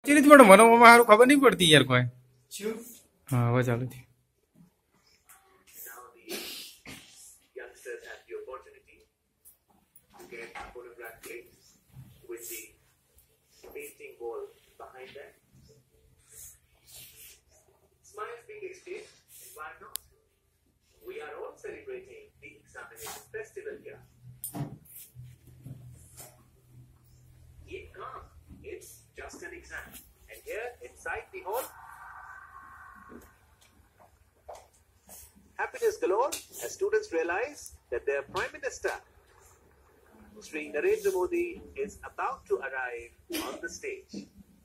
चलिए थोड़ा मनो मारो खबर नहीं पड़ती यार कोई। हाँ वो चालू थी। Now the youngsters have the opportunity to get photograph clips with the painting wall behind them. Smiles being exchanged, and why not? We are all celebrating the examination festival here. Keep calm. It's just an exam. And here inside the hall, happiness galore as students realize that their Prime Minister, Sri Narendra Modi, is about to arrive on the stage.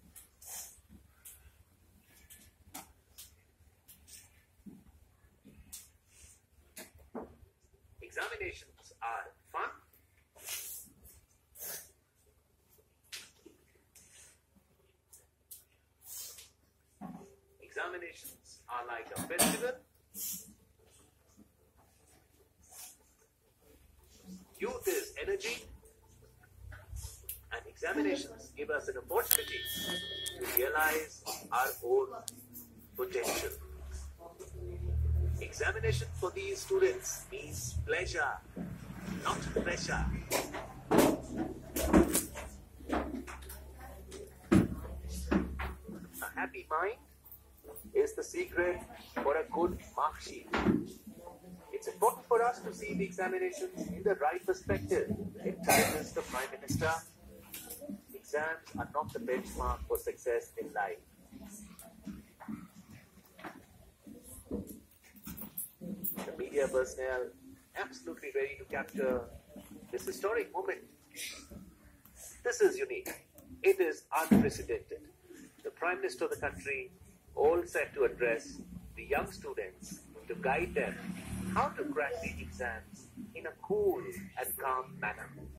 Examinations are fun. Examinations are like a festival. Youth is energy, and examinations give us an opportunity to realize our own potential. Examination for these students means pleasure, not pressure. A happy mind is the secret for a good mark sheet. It's important for us to see the examinations in the right perspective. It encourages the Prime Minister. Exams are not the benchmark for success in life. The media personnel absolutely ready to capture this historic moment. This is unique. It is unprecedented. The Prime Minister of the country all set to address the young students to guide them how to crack the exams in a cool and calm manner.